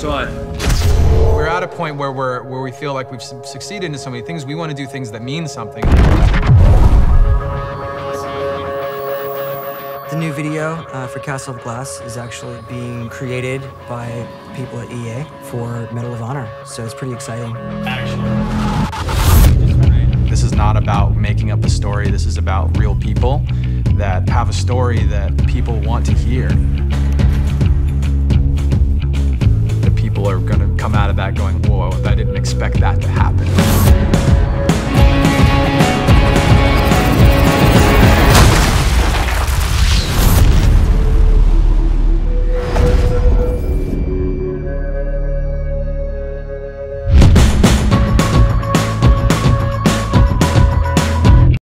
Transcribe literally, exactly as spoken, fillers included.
Next one. We're at a point where we're where we feel like we've su succeeded in so many things. We want to do things that mean something. The new video uh, for Castle of Glass is actually being created by people at E A for Medal of Honor, so it's pretty exciting. This is not about making up a story. This is about real people that have a story that people want to hear. The people are going to come out of that going, whoa, I didn't expect that to happen.